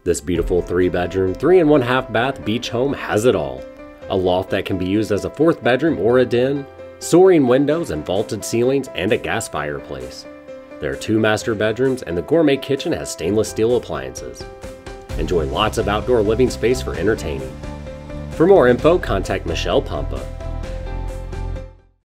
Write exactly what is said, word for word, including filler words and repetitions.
This beautiful three bedroom, three and one half bath beach home has it all. A loft that can be used as a fourth bedroom or a den, soaring windows and vaulted ceilings, and a gas fireplace. There are two master bedrooms, and the gourmet kitchen has stainless steel appliances. Enjoy lots of outdoor living space for entertaining. For more info, contact Michele Pompa.